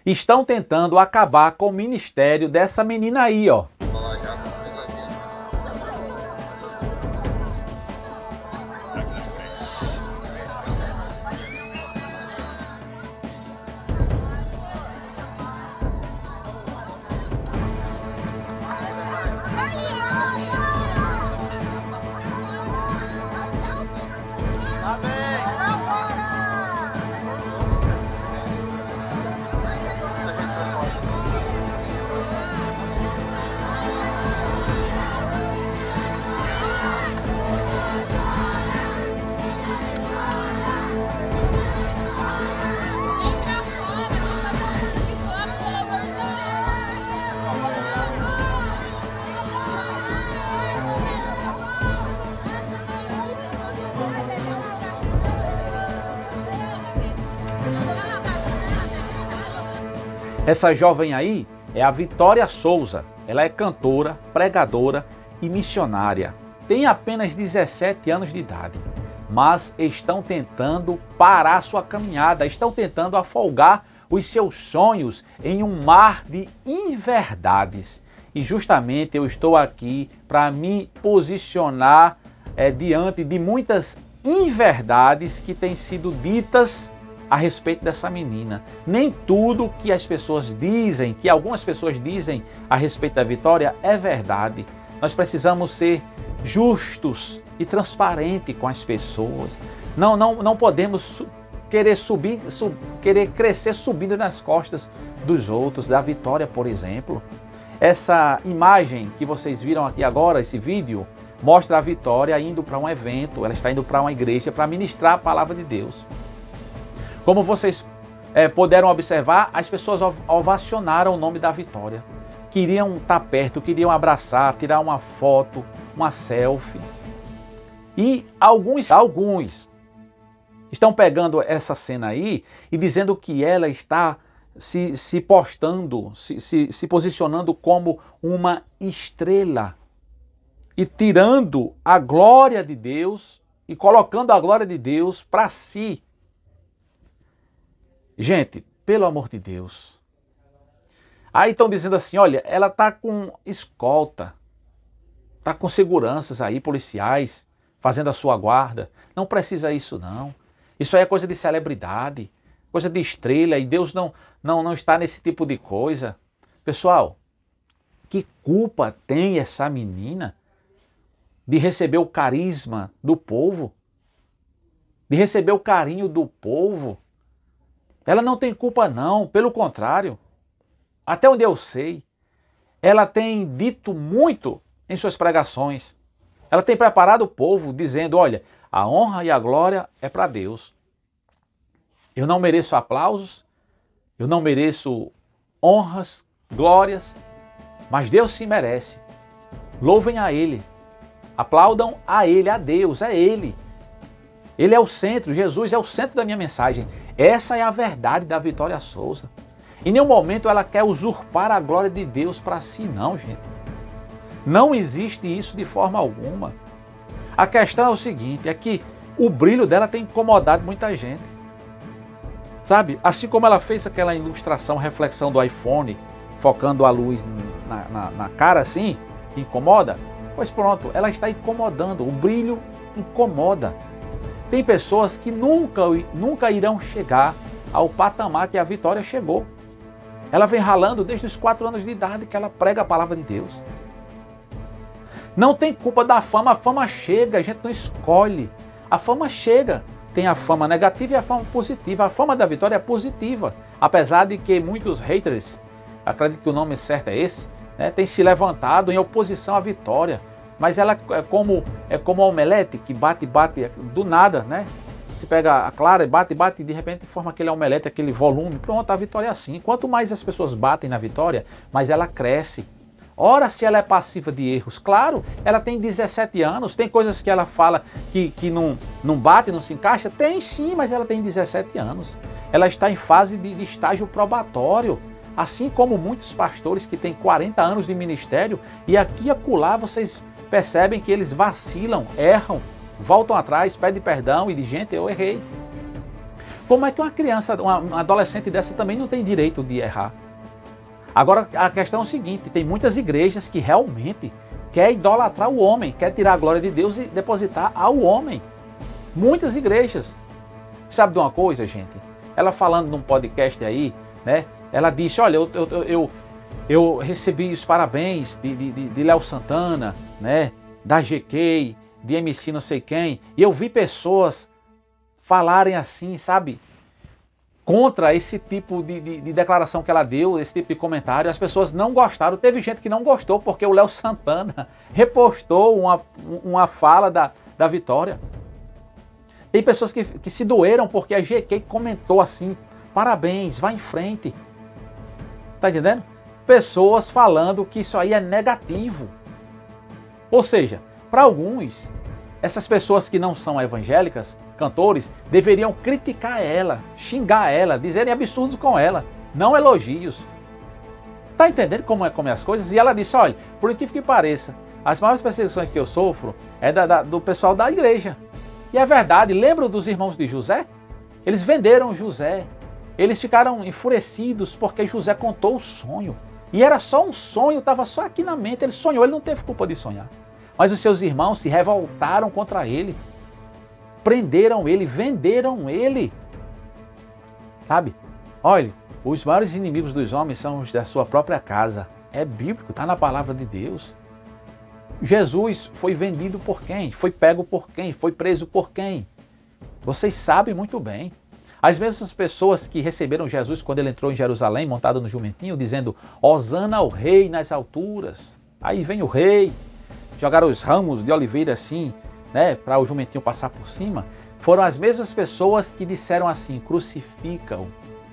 estão tentando acabar com o ministério dessa menina aí, ó. Essa jovem aí é a Vitória Souza. Ela é cantora, pregadora e missionária. Tem apenas 17 anos de idade, mas estão tentando parar sua caminhada, estão tentando afogar os seus sonhos em um mar de inverdades. E justamente eu estou aqui para me posicionar diante de muitas inverdades que têm sido ditas a respeito dessa menina. Nem tudo que as pessoas dizem, que algumas pessoas dizem a respeito da Vitória é verdade. Nós precisamos ser justos e transparentes com as pessoas. Não podemos querer crescer subindo nas costas dos outros. Da Vitória, por exemplo. Essa imagem que vocês viram aqui agora, esse vídeo, mostra a Vitória indo para um evento. Ela está indo para uma igreja para ministrar a palavra de Deus. Como vocês puderam observar, as pessoas ovacionaram o nome da Vitória. Queriam estar perto, queriam abraçar, tirar uma foto, uma selfie. E alguns estão pegando essa cena aí e dizendo que ela está se postando, se posicionando como uma estrela. E tirando a glória de Deus e colocando a glória de Deus para si. Gente, pelo amor de Deus. Aí estão dizendo assim, olha, ela está com escolta, está com seguranças aí, policiais, fazendo a sua guarda. Não precisa isso não. Isso aí é coisa de celebridade, coisa de estrela, e Deus não está nesse tipo de coisa. Pessoal, que culpa tem essa menina de receber o carisma do povo, de receber o carinho do povo? Ela não tem culpa não, pelo contrário. Até onde eu sei, ela tem dito muito em suas pregações. Ela tem preparado o povo dizendo, olha, a honra e a glória é para Deus. Eu não mereço aplausos, eu não mereço honras, glórias, mas Deus se merece. Louvem a Ele, aplaudam a Ele, a Deus, é Ele. Ele é o centro, Jesus é o centro da minha mensagem. Essa é a verdade da Vitória Souza. Em nenhum momento ela quer usurpar a glória de Deus para si, não, gente. Não existe isso de forma alguma. A questão é o seguinte, é que o brilho dela tem incomodado muita gente. Sabe? Assim como ela fez aquela ilustração, reflexão do iPhone, focando a luz na cara assim, que incomoda. Pois pronto, ela está incomodando, o brilho incomoda. Tem pessoas que nunca irão chegar ao patamar que a Vitória chegou. Ela vem ralando desde os 4 anos de idade que ela prega a palavra de Deus. Não tem culpa da fama, a fama chega, a gente não escolhe. A fama chega. Tem a fama negativa e a fama positiva. A fama da Vitória é positiva. Apesar de que muitos haters, acredito que o nome certo é esse, né, têm se levantado em oposição à Vitória. Mas ela é como a omelete que bate do nada, né? Se pega a clara e bate e de repente forma aquele omelete, aquele volume. Pronto, a Vitória é assim. Quanto mais as pessoas batem na Vitória, mais ela cresce. Ora, se ela é passiva de erros, claro, ela tem 17 anos, tem coisas que ela fala que não bate, não se encaixa. Tem sim, mas ela tem 17 anos. Ela está em fase de estágio probatório. Assim como muitos pastores que têm 40 anos de ministério e aqui e acolá vocês percebem que eles vacilam, erram, voltam atrás, pedem perdão e dizem, gente, eu errei. Como é que uma criança, uma adolescente dessa também não tem direito de errar? Agora, a questão é o seguinte, tem muitas igrejas que realmente quer idolatrar o homem, quer tirar a glória de Deus e depositar ao homem. Muitas igrejas. Sabe de uma coisa, gente? Ela falando num podcast aí, né? Ela disse, olha, eu recebi os parabéns de Léo Santana, né? Da GK, de MC não sei quem, e eu vi pessoas falarem assim, sabe? Contra esse tipo de declaração que ela deu, esse tipo de comentário. As pessoas não gostaram. Teve gente que não gostou porque o Léo Santana repostou uma fala da Vitória. Tem pessoas que se doeram porque a GK comentou assim, parabéns, vá em frente. Tá entendendo? Pessoas falando que isso aí é negativo. Ou seja, para alguns, essas pessoas que não são evangélicas, cantores, deveriam criticar ela, xingar ela, dizerem absurdos com ela, não elogios. Tá entendendo como é as coisas? E ela disse, olha, por incrível que pareça, as maiores perseguições que eu sofro é do pessoal da igreja. E é verdade, lembram dos irmãos de José? Eles venderam José. Eles ficaram enfurecidos porque José contou o sonho. E era só um sonho, estava só aqui na mente. Ele sonhou, ele não teve culpa de sonhar. Mas os seus irmãos se revoltaram contra ele. Prenderam ele, venderam ele. Sabe? Olha, os maiores inimigos dos homens são os da sua própria casa. É bíblico, está na palavra de Deus. Jesus foi vendido por quem? Foi pego por quem? Foi preso por quem? Vocês sabem muito bem. As mesmas pessoas que receberam Jesus quando ele entrou em Jerusalém, montado no jumentinho, dizendo, Hosana ao rei nas alturas. Aí vem o rei. Jogaram os ramos de oliveira assim, né, para o jumentinho passar por cima. Foram as mesmas pessoas que disseram assim, crucifica-o.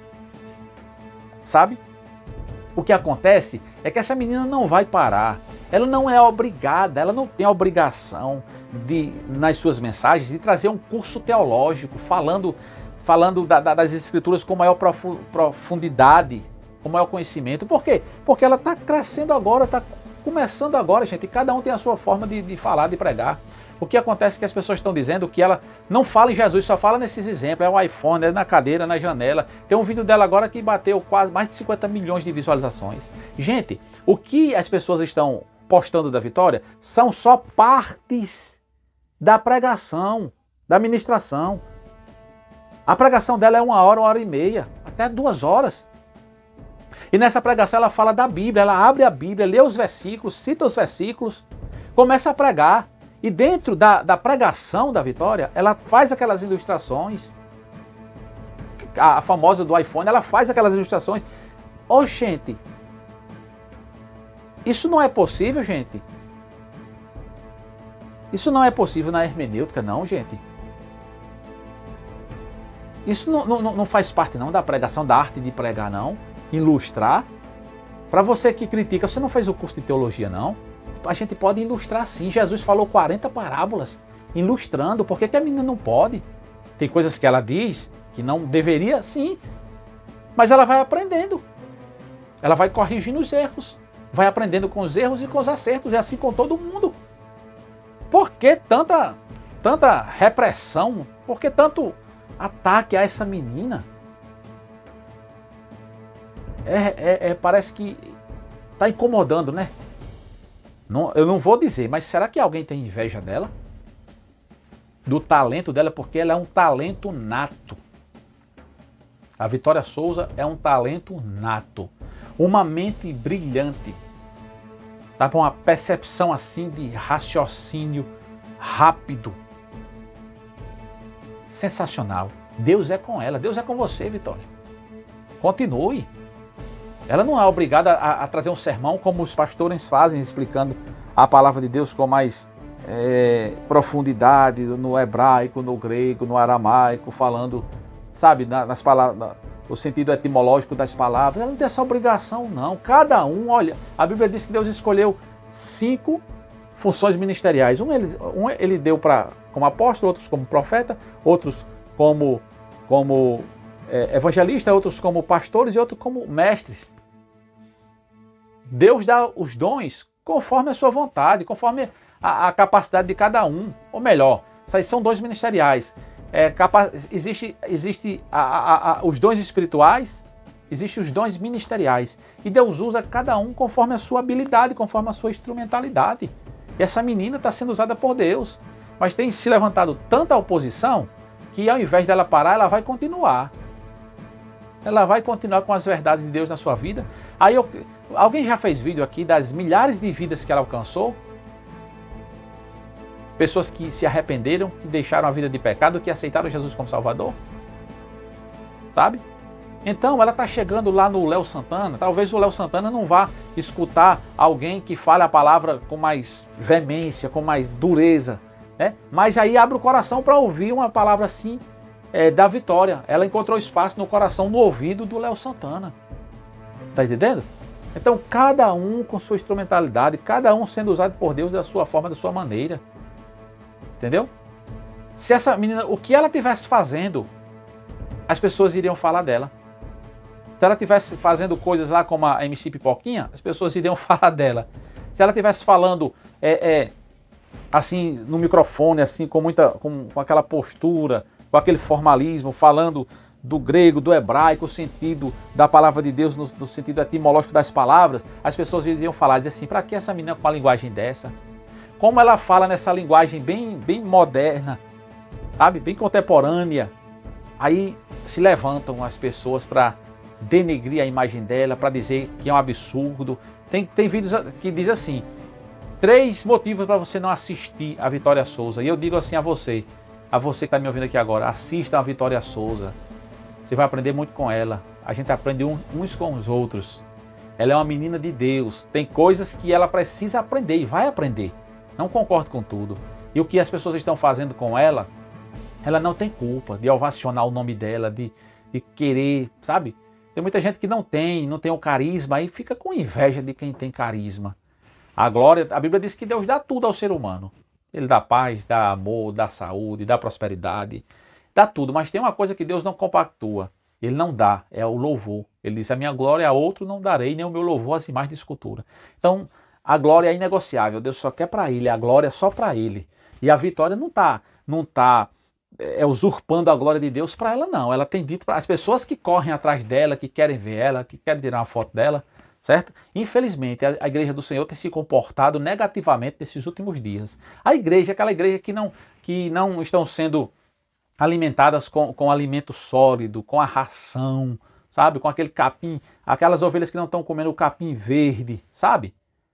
Sabe? O que acontece é que essa menina não vai parar. Ela não é obrigada, ela não tem a obrigação de, nas suas mensagens, de trazer um curso teológico falando das escrituras com maior profundidade, com maior conhecimento. Por quê? Porque ela está crescendo agora, está começando agora, gente, e cada um tem a sua forma de falar, de pregar. O que acontece é que as pessoas estão dizendo que ela não fala em Jesus, só fala nesses exemplos, é o iPhone, é na cadeira, na janela. Tem um vídeo dela agora que bateu quase mais de 50 milhões de visualizações. Gente, o que as pessoas estão postando da Vitória são só partes da pregação, da ministração. A pregação dela é 1 hora, 1h30, até 2 horas. E nessa pregação ela fala da Bíblia, ela abre a Bíblia, lê os versículos, cita os versículos, começa a pregar. E dentro da pregação da Vitória, ela faz aquelas ilustrações. A famosa do iPhone, ela faz aquelas ilustrações. Ô, gente, isso não é possível, gente. Isso não é possível na hermenêutica, não, gente. Isso não faz parte, não, da pregação, da arte de pregar, não. Ilustrar. Para você que critica, você não fez o curso de teologia, não. A gente pode ilustrar sim. Jesus falou 40 parábolas ilustrando. Por que a menina não pode? Tem coisas que ela diz que não deveria, sim. Mas ela vai aprendendo. Ela vai corrigindo os erros. Vai aprendendo com os erros e com os acertos. É assim com todo mundo. Por que tanta repressão? Por que tanto ataque a essa menina? Parece que está incomodando, né? Não, eu não vou dizer, mas será que alguém tem inveja dela? Do talento dela? Porque ela é um talento nato. A Vitória Souza é um talento nato. Uma mente brilhante. Sabe, uma percepção assim de raciocínio rápido. Sensacional. Deus é com ela. Deus é com você, Vitória. Continue. Ela não é obrigada a trazer um sermão como os pastores fazem, explicando a palavra de Deus com mais profundidade, no hebraico, no grego, no aramaico, falando, sabe, nas palavras, o sentido etimológico das palavras. Ela não tem essa obrigação, não. Cada um, olha, a Bíblia diz que Deus escolheu 5 funções ministeriais. Um ele deu como apóstolo, outros como profeta, outros como evangelista, outros como pastores e outros como mestres. Deus dá os dons conforme a sua vontade, conforme a capacidade de cada um. Ou melhor, essas são dons ministeriais. existe os dons espirituais, existem os dons ministeriais. E Deus usa cada um conforme a sua habilidade, conforme a sua instrumentalidade. E essa menina está sendo usada por Deus. Mas tem se levantado tanta oposição que ao invés dela parar, ela vai continuar. Ela vai continuar com as verdades de Deus na sua vida. Alguém já fez vídeo aqui das milhares de vidas que ela alcançou? Pessoas que se arrependeram, que deixaram a vida de pecado, que aceitaram Jesus como Salvador? Sabe? Então ela está chegando lá no Léo Santana. Talvez o Léo Santana não vá escutar alguém que fale a palavra com mais veemência, com mais dureza, né? Mas aí abre o coração para ouvir uma palavra assim da vitória. Ela encontrou espaço no coração, no ouvido do Léo Santana. Tá entendendo? Então cada um com sua instrumentalidade, cada um sendo usado por Deus da sua forma, da sua maneira. Entendeu? Se essa menina, o que ela estivesse fazendo, as pessoas iriam falar dela. Se ela estivesse fazendo coisas lá como a MC Pipoquinha, as pessoas iriam falar dela. Se ela estivesse falando assim no microfone, assim com aquela postura, com aquele formalismo, falando do grego, do hebraico, o sentido da palavra de Deus no sentido etimológico das palavras, as pessoas iriam falar, dizer assim, para que essa menina com a linguagem dessa? Como ela fala nessa linguagem bem moderna, sabe? Bem contemporânea. Aí se levantam as pessoas para denegrir a imagem dela, para dizer que é um absurdo. Tem vídeos que diz assim, 3 motivos para você não assistir a Vitória Souza. E eu digo assim a você que está me ouvindo aqui agora, assista a Vitória Souza. Você vai aprender muito com ela. A gente aprende uns com os outros. Ela é uma menina de Deus. Tem coisas que ela precisa aprender e vai aprender. Não concordo com tudo. E o que as pessoas estão fazendo com ela, ela não tem culpa de ovacionar o nome dela, de querer, sabe? Tem muita gente que não tem o carisma e fica com inveja de quem tem carisma. A glória, a Bíblia diz que Deus dá tudo ao ser humano. Ele dá paz, dá amor, dá saúde, dá prosperidade, dá tudo. Mas tem uma coisa que Deus não compactua. Ele não dá, é o louvor. Ele diz, a minha glória a outro não darei, nem o meu louvor às imagens de escultura. Então, a glória é inegociável, Deus só quer para Ele, a glória é só para Ele. E a vitória não tá usurpando a glória de Deus para ela, não. Ela tem dito para as pessoas que correm atrás dela, que querem ver ela, que querem tirar uma foto dela, certo? Infelizmente, a igreja do Senhor tem se comportado negativamente nesses últimos dias. A igreja, aquela igreja que não estão sendo alimentadas com alimento sólido, com a ração, sabe? Com aquele capim, aquelas ovelhas que não estão comendo o capim verde, sabe?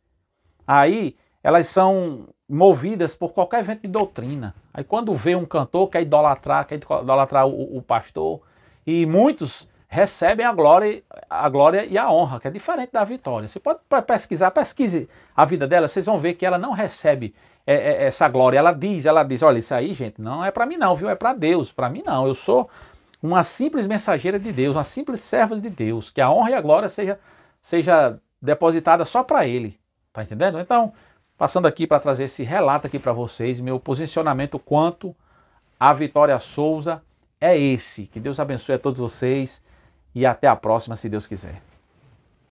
Aí elas são movidas por qualquer vento de doutrina. Aí quando vê um cantor, quer idolatrar o pastor. E muitos recebem a glória e a honra, que é diferente da vitória. Você pode pesquise a vida dela, vocês vão ver que ela não recebe essa glória. Ela diz, olha, isso aí, gente, não é para mim não, viu? É para Deus, para mim não. Eu sou uma simples mensageira de Deus, uma simples serva de Deus. Que a honra e a glória seja depositada só para Ele. Tá entendendo? Então, passando aqui para trazer esse relato aqui para vocês, meu posicionamento quanto à Vitória Souza é esse. Que Deus abençoe a todos vocês e até a próxima, se Deus quiser.